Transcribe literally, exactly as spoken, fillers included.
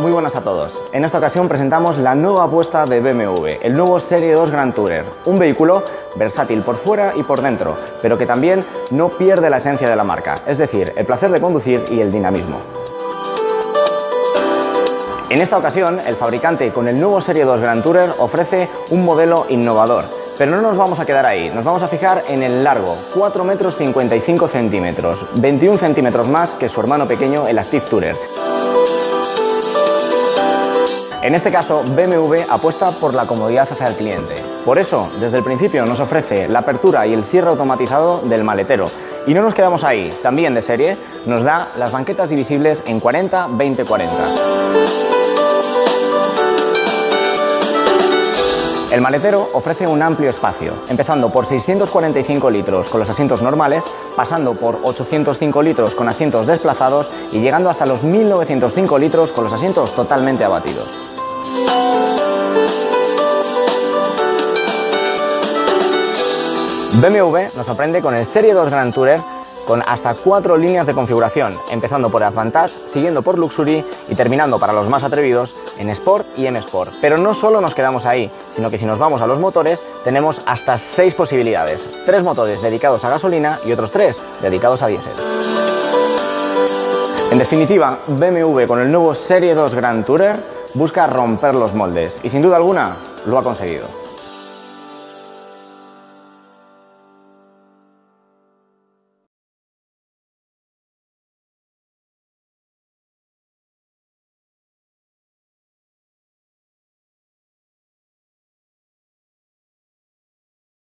muy buenas a todos. En esta ocasión presentamos la nueva apuesta de B M W, el nuevo Serie dos Grand Tourer, un vehículo versátil por fuera y por dentro, pero que también no pierde la esencia de la marca, es decir, el placer de conducir y el dinamismo. En esta ocasión, el fabricante con el nuevo Serie dos Grand Tourer ofrece un modelo innovador, pero no nos vamos a quedar ahí, nos vamos a fijar en el largo, cuatro metros cincuenta y cinco centímetros, veintiún centímetros más que su hermano pequeño, el Active Tourer. En este caso, B M W apuesta por la comodidad hacia el cliente. Por eso, desde el principio nos ofrece la apertura y el cierre automatizado del maletero. Y no nos quedamos ahí, también de serie nos da las banquetas divisibles en cuarenta veinte cuarenta. El maletero ofrece un amplio espacio, empezando por seiscientos cuarenta y cinco litros con los asientos normales, pasando por ochocientos cinco litros con asientos desplazados y llegando hasta los mil novecientos cinco litros con los asientos totalmente abatidos. B M W nos sorprende con el Serie dos Grand Tourer con hasta cuatro líneas de configuración, empezando por Advantage, siguiendo por Luxury y terminando para los más atrevidos en Sport y M Sport. Pero no solo nos quedamos ahí, sino que si nos vamos a los motores tenemos hasta seis posibilidades, tres motores dedicados a gasolina y otros tres dedicados a diésel. En definitiva, B M W con el nuevo Serie dos Grand Tourer busca romper los moldes y sin duda alguna lo ha conseguido.